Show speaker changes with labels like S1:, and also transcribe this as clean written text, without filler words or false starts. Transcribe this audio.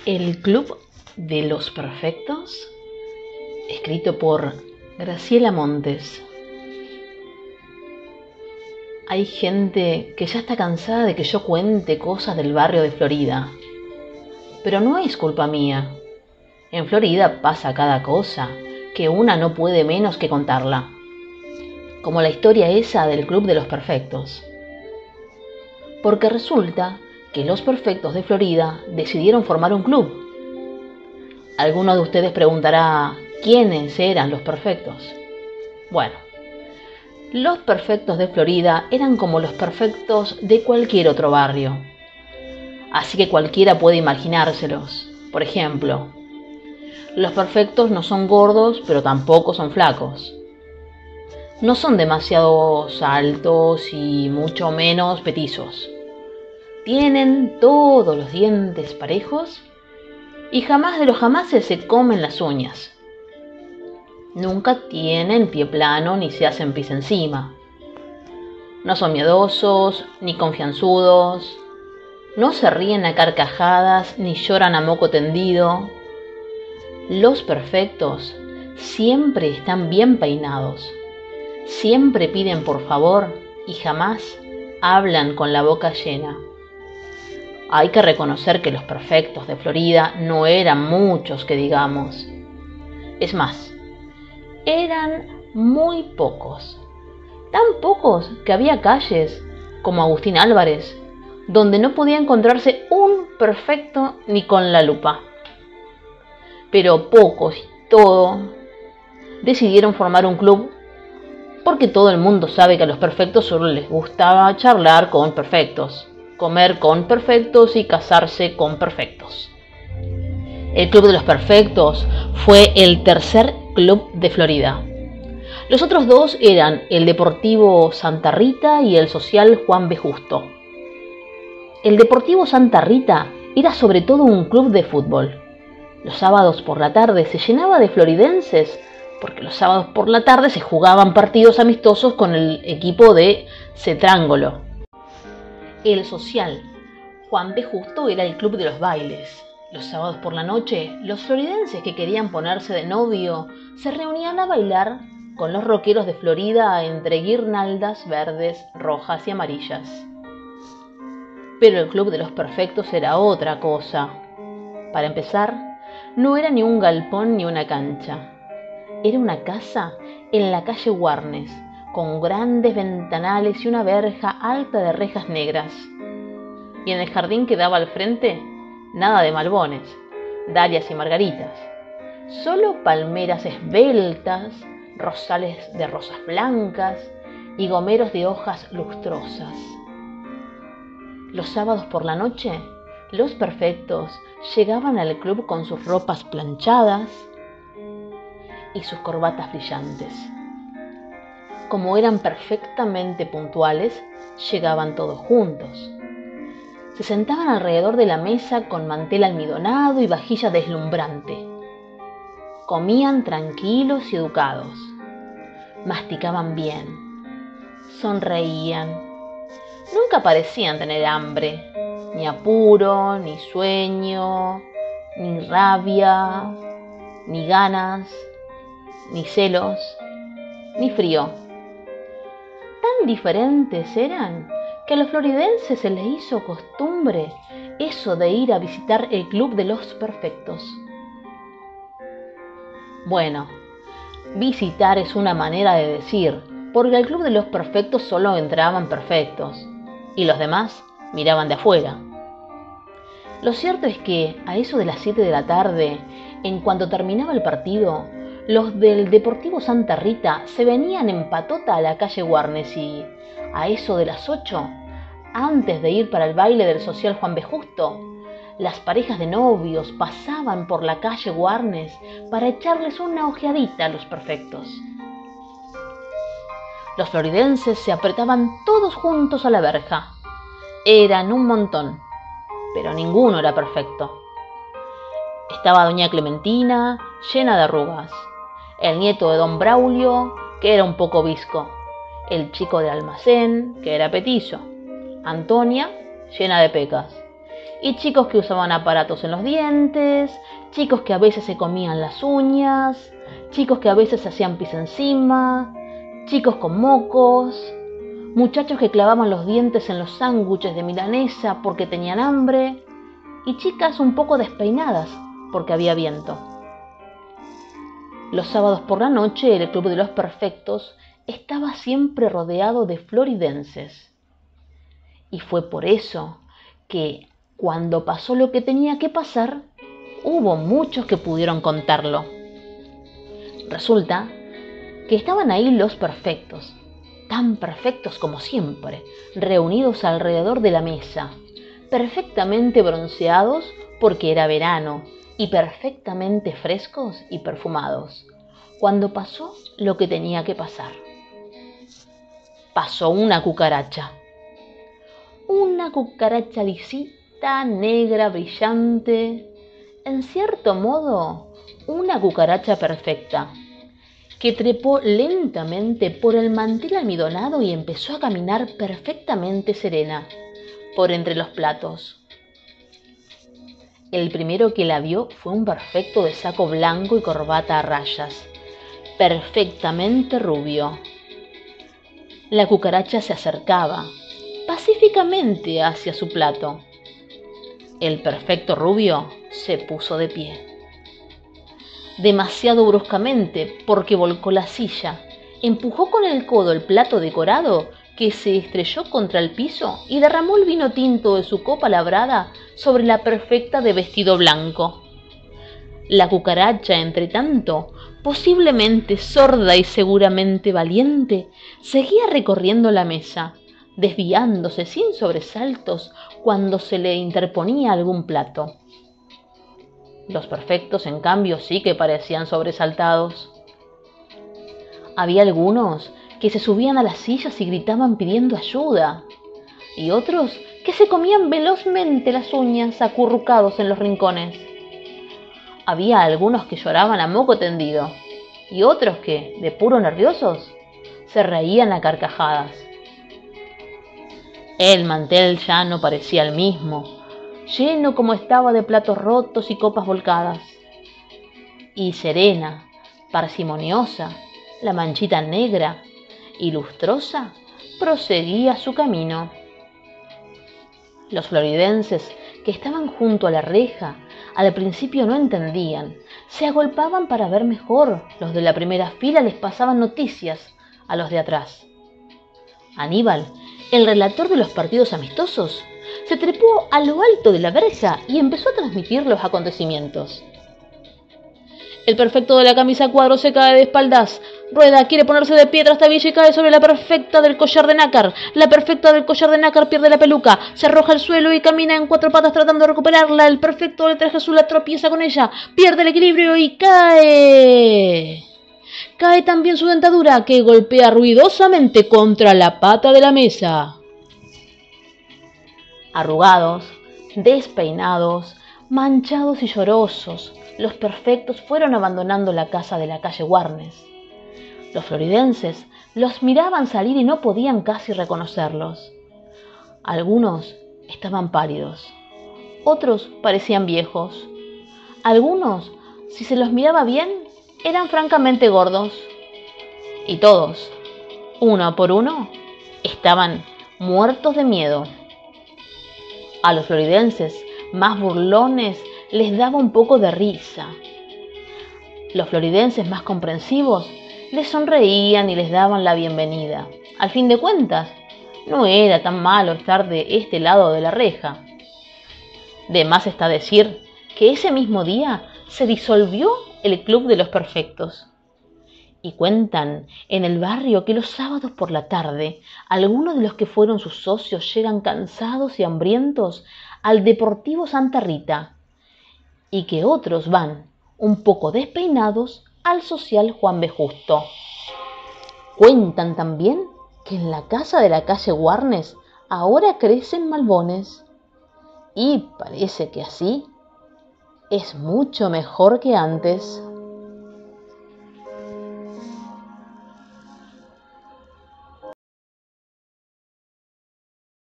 S1: El Club de los Perfectos, escrito por Graciela Montes. Hay gente que ya está cansada de que yo cuente cosas del barrio de Florida. Pero no es culpa mía. En Florida pasa cada cosa que una no puede menos que contarla. Como la historia esa del Club de los Perfectos. Porque resulta que los perfectos de Florida decidieron formar un club. Alguno de ustedes preguntará, ¿quiénes eran los perfectos? Bueno, los perfectos de Florida eran como los perfectos de cualquier otro barrio. Así que cualquiera puede imaginárselos. Por ejemplo, los perfectos no son gordos, pero tampoco son flacos. No son demasiado altos y mucho menos petizos. Tienen todos los dientes parejos y jamás de los jamases se comen las uñas. Nunca tienen pie plano ni se hacen pis encima. No son miedosos ni confianzudos. No se ríen a carcajadas ni lloran a moco tendido. Los perfectos siempre están bien peinados. Siempre piden por favor y jamás hablan con la boca llena. Hay que reconocer que los perfectos de Florida no eran muchos que digamos. Es más, eran muy pocos. Tan pocos que había calles, como Agustín Álvarez, donde no podía encontrarse un perfecto ni con la lupa. Pero pocos y todo decidieron formar un club porque todo el mundo sabe que a los perfectos solo les gustaba charlar con perfectos, comer con perfectos y casarse con perfectos. El Club de los Perfectos fue el tercer club de Florida. Los otros dos eran el Deportivo Santa Rita y el Social Juan B. Justo. El Deportivo Santa Rita era sobre todo un club de fútbol. Los sábados por la tarde se llenaba de floridenses, porque los sábados por la tarde se jugaban partidos amistosos con el equipo de Cetrángolo. El Social Juan B. Justo era el club de los bailes. Los sábados por la noche, los floridenses que querían ponerse de novio se reunían a bailar con los rockeros de Florida entre guirnaldas verdes, rojas y amarillas. Pero el Club de los Perfectos era otra cosa. Para empezar, no era ni un galpón ni una cancha. Era una casa en la calle Warnes, con grandes ventanales y una verja alta de rejas negras. Y en el jardín que daba al frente, nada de malbones, dalias y margaritas. Solo palmeras esbeltas, rosales de rosas blancas y gomeros de hojas lustrosas. Los sábados por la noche, los perfectos llegaban al club con sus ropas planchadas y sus corbatas brillantes. Como eran perfectamente puntuales, llegaban todos juntos. Se sentaban alrededor de la mesa con mantel almidonado y vajilla deslumbrante. Comían tranquilos y educados. Masticaban bien. Sonreían. Nunca parecían tener hambre, ni apuro, ni sueño, ni rabia, ni ganas, ni celos, ni frío. Tan diferentes eran que a los floridenses se les hizo costumbre eso de ir a visitar el Club de los Perfectos. Bueno, visitar es una manera de decir, porque al Club de los Perfectos solo entraban perfectos y los demás miraban de afuera. Lo cierto es que a eso de las 7 de la tarde, en cuanto terminaba el partido, los del Deportivo Santa Rita se venían en patota a la calle Warnes y, a eso de las 8, antes de ir para el baile del Social Juan B. Justo, las parejas de novios pasaban por la calle Warnes para echarles una ojeadita a los perfectos. Los floridenses se apretaban todos juntos a la verja. Eran un montón, pero ninguno era perfecto. Estaba doña Clementina, llena de arrugas, el nieto de don Braulio, que era un poco visco, el chico de almacén, que era petizo, Antonia, llena de pecas, y chicos que usaban aparatos en los dientes, chicos que a veces se comían las uñas, chicos que a veces se hacían pis encima, chicos con mocos, muchachos que clavaban los dientes en los sándwiches de milanesa porque tenían hambre, y chicas un poco despeinadas porque había viento. Los sábados por la noche el Club de los Perfectos estaba siempre rodeado de floridenses. Y fue por eso que, cuando pasó lo que tenía que pasar, hubo muchos que pudieron contarlo. Resulta que estaban ahí los perfectos, tan perfectos como siempre, reunidos alrededor de la mesa, perfectamente bronceados porque era verano y perfectamente frescos y perfumados, cuando pasó lo que tenía que pasar. Pasó una cucaracha lisita, negra, brillante, en cierto modo, una cucaracha perfecta, que trepó lentamente por el mantel almidonado y empezó a caminar perfectamente serena por entre los platos. El primero que la vio fue un perfecto de saco blanco y corbata a rayas, perfectamente rubio. La cucaracha se acercaba pacíficamente hacia su plato. El perfecto rubio se puso de pie. Demasiado bruscamente, porque volcó la silla, empujó con el codo el plato decorado que se estrelló contra el piso y derramó el vino tinto de su copa labrada sobre la perfecta de vestido blanco. La cucaracha, entretanto, posiblemente sorda y seguramente valiente, seguía recorriendo la mesa, desviándose sin sobresaltos cuando se le interponía algún plato. Los perfectos, en cambio, sí que parecían sobresaltados. Había algunos que se subían a las sillas y gritaban pidiendo ayuda, y otros que se comían velozmente las uñas acurrucados en los rincones. Había algunos que lloraban a moco tendido, y otros que, de puro nerviosos, se reían a carcajadas. El mantel ya no parecía el mismo, lleno como estaba de platos rotos y copas volcadas. Y serena, parsimoniosa, la manchita negra y lustrosa proseguía su camino. Los floridenses que estaban junto a la reja al principio no entendían, se agolpaban para ver mejor. Los de la primera fila les pasaban noticias a los de atrás. Aníbal, el relator de los partidos amistosos, se trepó a lo alto de la verja y empezó a transmitir los acontecimientos. El perfecto de la camisa a cuadros se cae de espaldas. Rueda quiere ponerse de pie tras tablilla y cae sobre la perfecta del collar de nácar. La perfecta del collar de nácar pierde la peluca, se arroja al suelo y camina en cuatro patas tratando de recuperarla. El perfecto del traje azul la tropieza con ella, pierde el equilibrio y cae. Cae también su dentadura, que golpea ruidosamente contra la pata de la mesa. Arrugados, despeinados, manchados y llorosos, los perfectos fueron abandonando la casa de la calle Warnes. Los floridenses los miraban salir y no podían casi reconocerlos. Algunos estaban pálidos, otros parecían viejos. Algunos, si se los miraba bien, eran francamente gordos. Y todos, uno por uno, estaban muertos de miedo. A los floridenses más burlones les daba un poco de risa. Los floridenses más comprensivos les sonreían y les daban la bienvenida. Al fin de cuentas, no era tan malo estar de este lado de la reja. De más está decir que ese mismo día se disolvió el Club de los Perfectos. Y cuentan en el barrio que los sábados por la tarde, algunos de los que fueron sus socios llegan cansados y hambrientos al Deportivo Santa Rita, y que otros van, un poco despeinados, al Social Juan B. Justo. Cuentan también que en la casa de la calle Warnes ahora crecen malbones, y parece que así es mucho mejor que antes.